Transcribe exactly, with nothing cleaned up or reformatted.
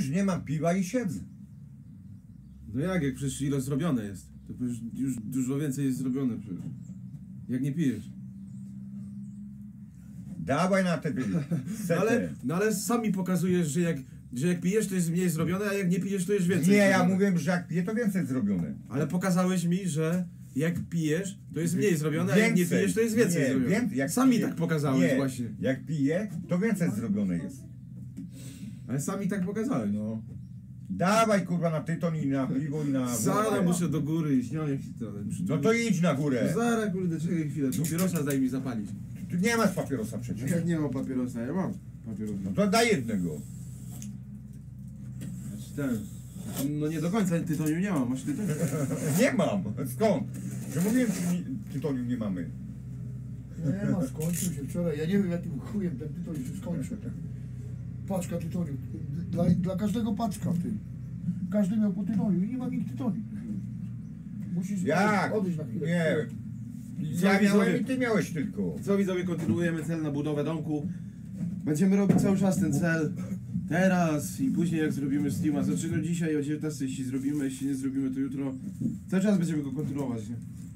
widzisz, nie mam piwa i siedzę. No jak, jak przecież ile zrobione jest? To przecież już dużo więcej jest zrobione przecież. Jak nie pijesz. Dawaj na te setę. Ale, no ale sami pokazujesz, że jak, że jak pijesz to jest mniej zrobione, a jak nie pijesz to jest więcej Nie, ja zrobione. mówiłem, że jak piję, to więcej zrobione. Ale pokazałeś mi, że jak pijesz to jest mniej zrobione, a jak nie Więcej. pijesz to jest więcej Nie, zrobione. więcej, jak Sami piję- tak pokazałeś nie, właśnie. Jak piję, to więcej zrobione jest. Ale sami tak pokazałeś. No. Dawaj kurwa na tyton i na piwo i na... Zaraz muszę do góry iść, nie mam jak się to... No to idź na górę. Zaraz kurde, czekaj chwilę, papierosa daj mi zapalić. Tu nie masz papierosa przecież. Jak nie mam papierosa, ja mam papierosa. No to daj jednego. Znaczy ten... No nie do końca tytoniu nie mam, masz tytoniu? Nie mam. Skąd? Że mówiłem, że nie- tytoniu nie mamy. Nie ma, skończył się wczoraj. Ja nie wiem jakim chujem ten tytoń się skończył. Paczka tytoniu. Dla, dla każdego paczka, ty. Każdy miał po tytoniu i nie ma nikt tytoniu. Musisz Jak? odejść na chwilę. Nie. Co, Ja miałem widzowie? i ty miałeś tylko. Co widzowie, kontynuujemy cel na budowę domku. Będziemy robić cały czas ten cel. Teraz i później jak zrobimy streama. Znaczy no dzisiaj o dziewiętnastej jeśli zrobimy, jeśli nie zrobimy to jutro. Cały czas będziemy go kontynuować, nie?